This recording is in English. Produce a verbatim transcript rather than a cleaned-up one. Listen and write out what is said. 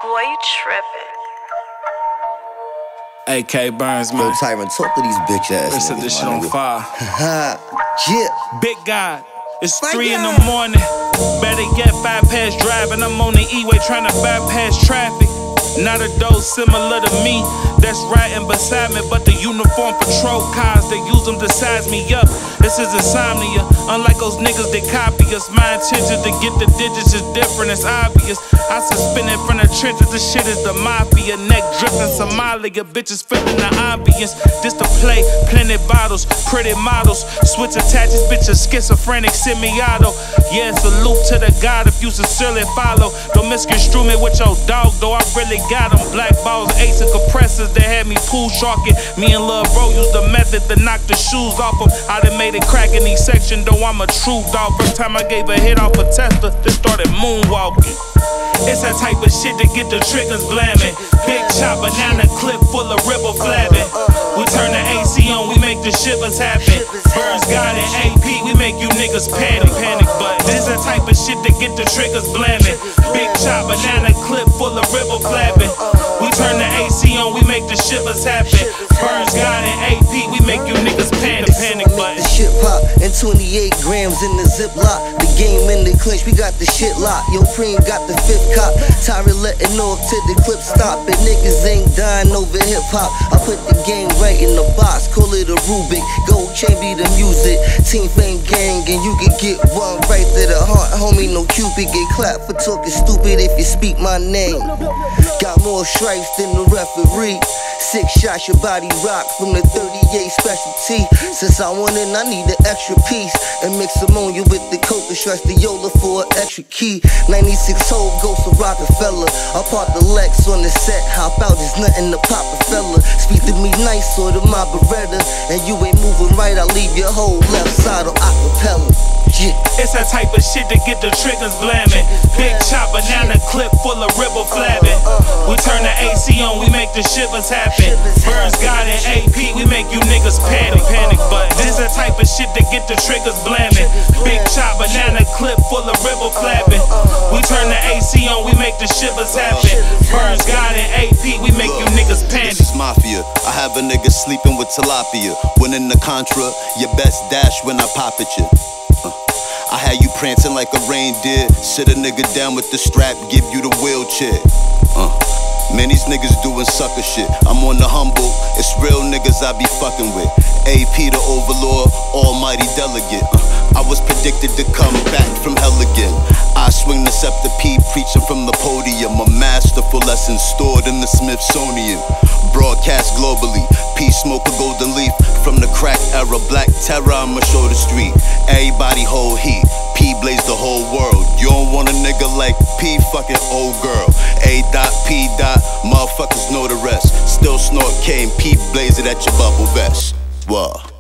Boy, you tripping. A K Burns, man. Yo, Tyron, talk to these bitch ass Let's set this shit on fire. Yeah. Big God, it's My three God. in the morning. Better get bypass driving. I'm on the E-way trying to bypass traffic. Not a dose similar to me that's riding beside me, but the uniform patrol cars, they use them to size me up. This is insomnia, unlike those niggas that copy us. My intention to get the digits is different, it's obvious. I suspended from the trenches, this shit is the mafia. Neck dripping Somalia, bitches feeling the ambience. This to play, plenty bottles, pretty models. Switch attaches, bitches schizophrenic, semi-auto. Yeah, salute to the God if you sincerely follow. Don't misconstrue me with your dog, though I really got them. Black balls, ace and compressors that had me pool sharking. Me and Lil Bro used the method to knock the shoes off them. I done made it crack in these section, though I'm a true dog. First time I gave a hit off a Tesla, they started moonwalking. It's that type of shit to get the triggers blamming. Big chop, banana clip full of ribble flabbing. We turn the A C on, we make the shivers happen. Burns God and A P, we make you niggas panic, panic. But this that type of shit to get the triggers blamming. Big chop, banana clip full of ribble flabbing. We turn the A C on, we make the shivers happen. Burns God and A P, we make you niggas panic, panic. But the shit pop and twenty-eight grams in the ziplock. The game in the clinch, we got the shit locked. Yo, Preem got the fifth cop. Tyron letting off till the clip stop. And niggas ain't dying over hip hop. I put the game right in the box, call it a Rubik. Gold chain be the music, Team Fame gang, and you can get one right to the heart. Homie, no Cupid, get clapped for talking stupid if you speak my name. Got more stripes than the referee. Six shots, your body rock from the thirty-eight specialty. Since I went in, I need an extra piece. And mix ammonia with the coke and stretch the Yola for an extra key. ninety-six hole ghost of Rockefeller. I park the Lex on the set, hop out, there's nothing to pop a fella. Speak to me nice or to my Beretta. And you ain't moving right, I'll leave your whole left side on acapella. Yeah. It's that type of shit to get the triggers blamming. Big chop, banana clip full of ribble flabbing. We turn the A C on, we make the shivers happen. Burns God and A P, we make you niggas panic, panic. But this the type of shit to get the triggers blamming. Big chop, banana clip full of ribble flabbing. We turn the A C on, we make the shivers happen. Burns God and A P, we make you niggas panic. This is mafia. I have a nigga sleeping with tilapia. Winning the Contra, your best dash when I pop at you. I had you prancing like a reindeer. Sit a nigga down with the strap, give you the wheelchair. Uh. Man, these niggas doing sucker shit. I'm on the humble, it's real niggas I be fucking with. A P the Overlord, almighty delegate. Uh. I was predicted to come back from hell again. I swing the scepter P, preaching from the podium. A masterful lesson stored in the Smithsonian. Broadcast globally, P smoke a golden leaf. From the crack era, black terror, I'ma show the street. Everybody hold heat, P blaze the whole world. You don't want a nigga like P, fucking old girl. A dot, P dot, motherfuckers know the rest. Still snort K and P blaze it at your bubble vest. Whoa.